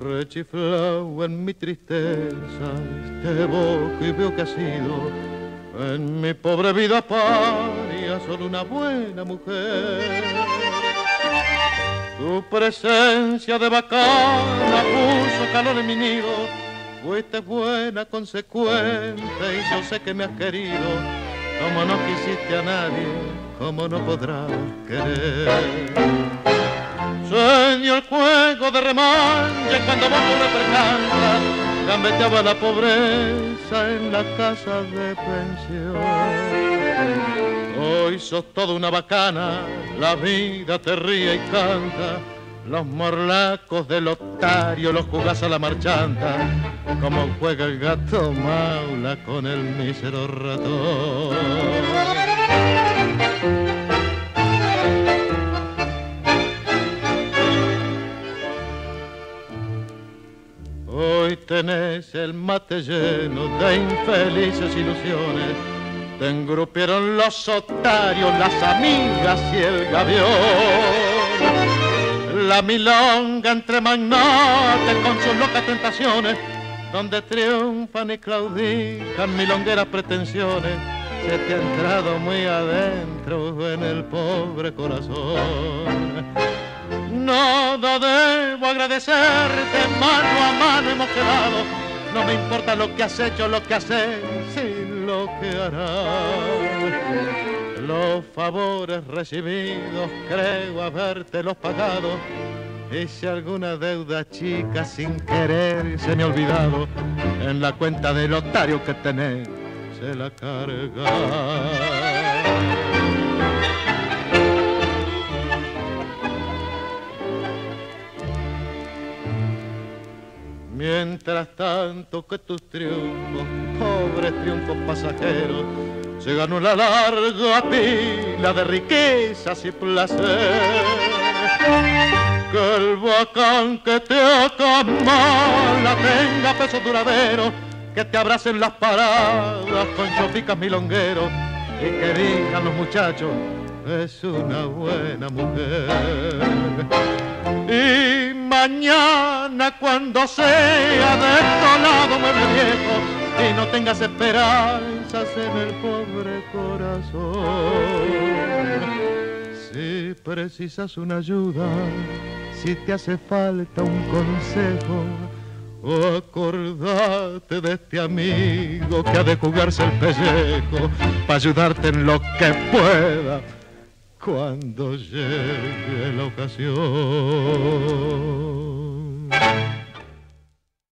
Rechiflado en mi tristeza, te evoco y veo que has sido en mi pobre vida paria solo una buena mujer. Tu presencia de bacana puso calor en mi nido, fuiste buena, consecuente y yo sé que me has querido, como no quisiste a nadie, como no podrás querer. Sueño el juego de remanche cuando vos por representas, gambeteaba la pobreza en la casa de pensión. Hoy sos toda una bacana, la vida te ríe y canta, los morlacos del otario los jugás a la marchanta, como juega el gato maula con el mísero ratón. Hoy tenés el mate lleno de infelices ilusiones, te engrupieron los otarios, las amigas y el gavión. La milonga entre magnates con sus locas tentaciones, donde triunfan y claudican milongueras pretensiones, se te ha entrado muy adentro en el pobre corazón. Nada debo agradecerte, mano a mano hemos quedado, no me importa lo que has hecho, lo que haces, sino lo que harás. Los favores recibidos creo habértelos pagado, y si alguna deuda chica sin querer se me ha olvidado, en la cuenta del otario que tenés se la carga. Mientras tanto que tus triunfos, pobres triunfos pasajeros, se ganó la larga pila de riquezas y placer. Que el bacán que te acamala tenga peso duradero, que te abracen las paradas con chopicas milongueros y que digan los muchachos, es una buena mujer. Y mañana cuando sea de este lado mueble viejo y no tengas esperanzas en el pobre corazón, si precisas una ayuda, si te hace falta un consejo, o acordate de este amigo que ha de jugarse el pellejo para ayudarte en lo que pueda cuando llegue la ocasión.